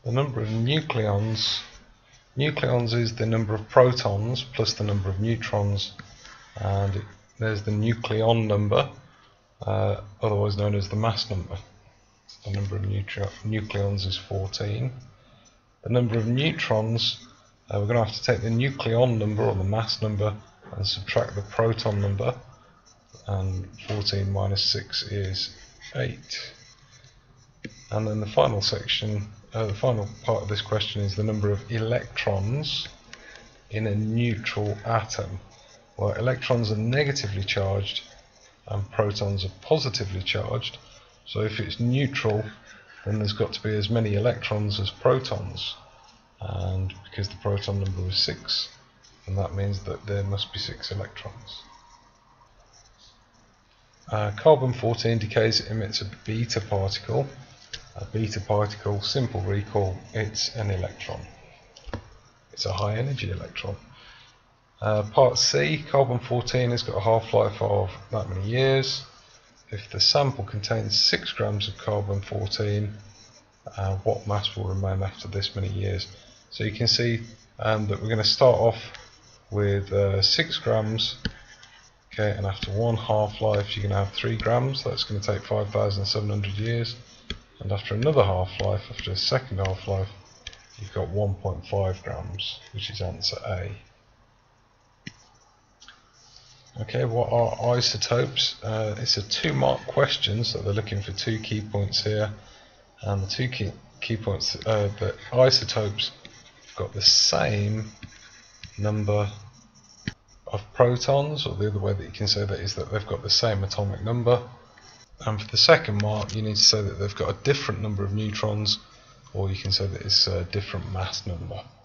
the number of nucleons is the number of protons plus the number of neutrons, and there's the nucleon number, otherwise known as the mass number. The number of nucleons is 14. The number of neutrons, we're going to have to take the nucleon number or the mass number and subtract the proton number, and 14 minus 6 is 8. And then the final section, the final part of this question is the number of electrons in a neutral atom. Well, electrons are negatively charged and protons are positively charged, so if it's neutral then there's got to be as many electrons as protons, and because the proton number was 6, and that means that there must be 6 electrons. Carbon-14 decays, it emits a beta particle. A beta particle, simple recall, it's an electron. It's a high energy electron. Part C, carbon-14 has got a half-life of that many years. If the sample contains 6 grams of carbon-14, what mass will remain after this many years? So you can see that we're going to start off with 6 grams, okay, and after one half-life you're going to have 3 grams, that's going to take 5,700 years, and after another half-life, after a second half-life, you've got 1.5 grams, which is answer A. Okay, what are isotopes? It's a 2-mark question, so they're looking for 2 key points here, and the 2 key points, that isotopes have got the same number of protons, or the other way that you can say that is that they've got the same atomic number. And for the second mark, you need to say that they've got a different number of neutrons, or you can say that it's a different mass number.